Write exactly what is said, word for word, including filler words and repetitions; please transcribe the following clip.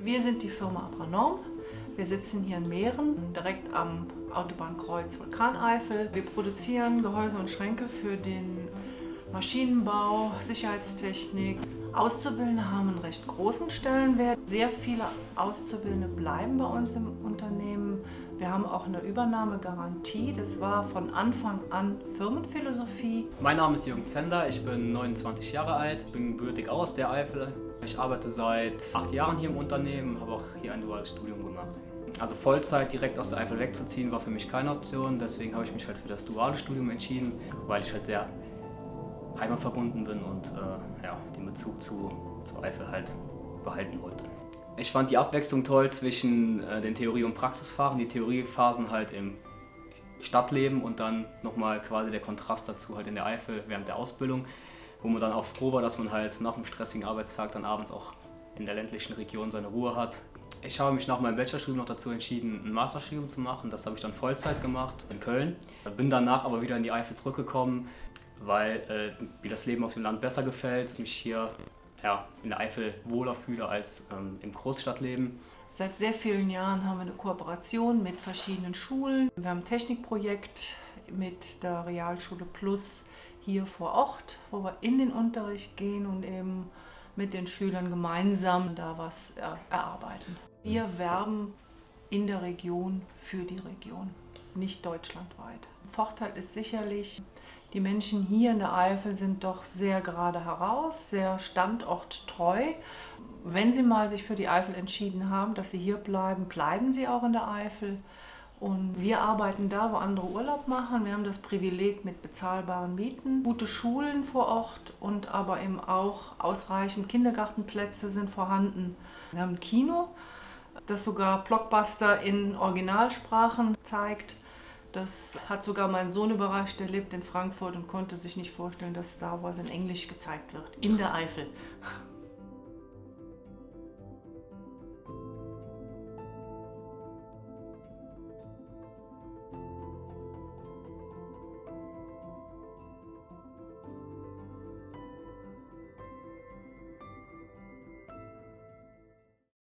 Wir sind die Firma Abranorm. Wir sitzen hier in Mähren, direkt am Autobahnkreuz Vulkaneifel. Wir produzieren Gehäuse und Schränke für den Maschinenbau, Sicherheitstechnik. Auszubildende haben einen recht großen Stellenwert. Sehr viele Auszubildende bleiben bei uns im Unternehmen. Wir haben auch eine Übernahmegarantie. Das war von Anfang an Firmenphilosophie. Mein Name ist Jürgen Zender, ich bin neunundzwanzig Jahre alt, bin gebürtig aus der Eifel. Ich arbeite seit acht Jahren hier im Unternehmen, habe auch hier ein duales Studium gemacht. Also Vollzeit direkt aus der Eifel wegzuziehen war für mich keine Option, deswegen habe ich mich halt für das duale Studium entschieden, weil ich halt sehr heimatverbunden bin und äh, ja, den Bezug zu, zur Eifel halt behalten wollte. Ich fand die Abwechslung toll zwischen äh, den Theorie- und Praxisphasen, die Theoriephasen halt im Stadtleben und dann nochmal quasi der Kontrast dazu halt in der Eifel während der Ausbildung, wo man dann auch froh war, dass man halt nach einem stressigen Arbeitstag dann abends auch in der ländlichen Region seine Ruhe hat. Ich habe mich nach meinem Bachelorstudium noch dazu entschieden, ein Masterstudium zu machen. Das habe ich dann Vollzeit gemacht in Köln. Bin danach aber wieder in die Eifel zurückgekommen, weil äh, mir das Leben auf dem Land besser gefällt, ich mich hier ja, in der Eifel wohler fühle als ähm, im Großstadtleben. Seit sehr vielen Jahren haben wir eine Kooperation mit verschiedenen Schulen. Wir haben ein Technikprojekt mit der Realschule Plus hier vor Ort, wo wir in den Unterricht gehen und eben mit den Schülern gemeinsam da was erarbeiten. Wir werben in der Region für die Region, nicht deutschlandweit. Vorteil ist sicherlich, die Menschen hier in der Eifel sind doch sehr gerade heraus, sehr standorttreu. Wenn sie mal sich für die Eifel entschieden haben, dass sie hier bleiben, bleiben sie auch in der Eifel. Und wir arbeiten da, wo andere Urlaub machen. Wir haben das Privileg mit bezahlbaren Mieten, gute Schulen vor Ort und aber eben auch ausreichend Kindergartenplätze sind vorhanden. Wir haben ein Kino, das sogar Blockbuster in Originalsprachen zeigt. Das hat sogar meinen Sohn überrascht, der lebt in Frankfurt und konnte sich nicht vorstellen, dass Star Wars in Englisch gezeigt wird, in der Eifel.